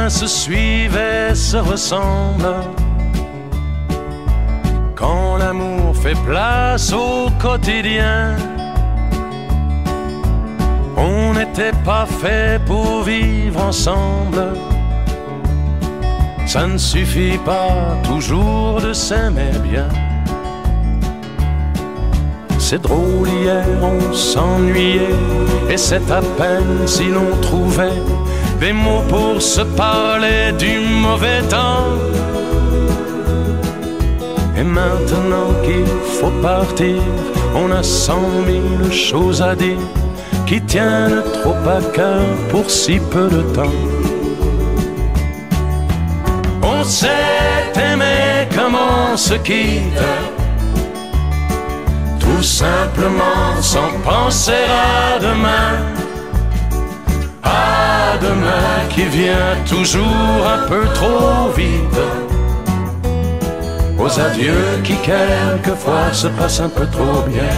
loin se suivent et se ressemblent. Quand l'amour fait place au quotidien, on n'était pas fait pour vivre ensemble. Ça ne suffit pas toujours de s'aimer bien. C'est drôle, hier on s'ennuyait, et c'est à peine si l'on trouvait des mots pour se parler du mauvais temps. Et maintenant qu'il faut partir, on a 100 000 choses à dire qui tiennent trop à cœur pour si peu de temps. On s'est aimé comme on se quitte, tout simplement sans penser à demain. À demain qui vient toujours un peu trop vite, aux adieux qui quelquefois se passent un peu trop bien.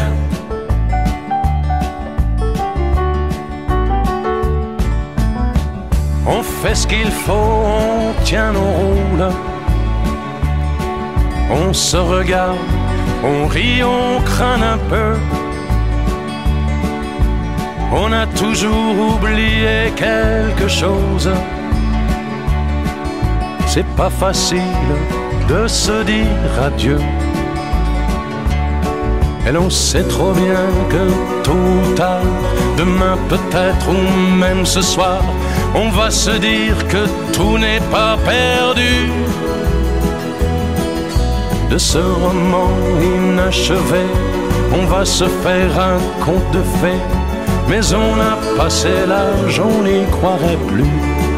On fait ce qu'il faut, on tient nos rôles, on se regarde, on rit, on craint un peu. On a toujours oublié quelque chose. C'est pas facile de se dire adieu. Et l'on sait trop bien que tôt ou tard, demain peut-être ou même ce soir, on va se dire que tout n'est pas perdu. De ce roman inachevé, on va se faire un conte de fées, mais on a passé l'âge, on n'y croirait plus.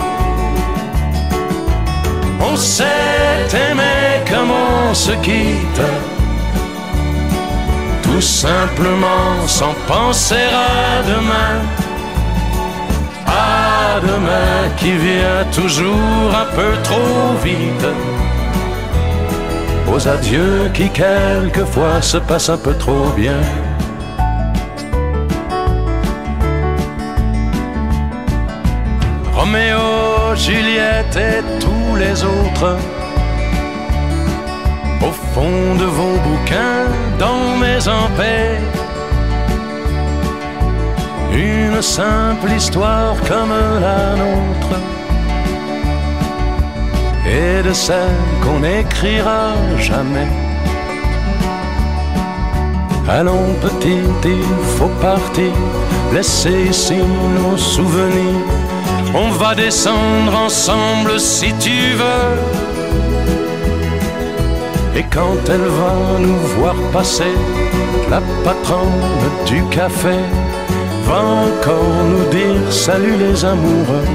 On s'est aimé comme on se quitte, tout simplement sans penser à demain. À demain qui vient toujours un peu trop vite, aux adieux qui quelquefois se passent un peu trop bien. Roméo, Juliette et tous les autres, au fond de vos bouquins, dans mes paix, une simple histoire comme la nôtre, et de celle qu'on n'écrira jamais. Allons petite, il faut partir, laisser ici nos souvenirs. On va descendre ensemble si tu veux. Et quand elle va nous voir passer, la patronne du café va encore nous dire salut les amoureux.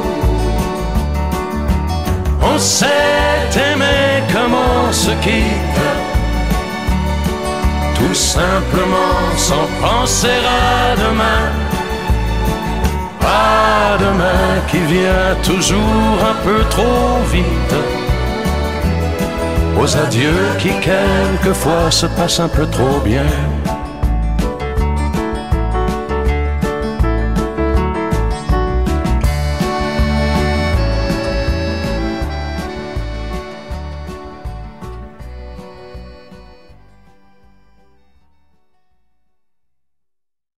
On s'est aimé comme on se quitte, tout simplement sans penser à demain. À demain qui vient toujours un peu trop vite, aux adieux qui quelquefois se passent un peu trop bien.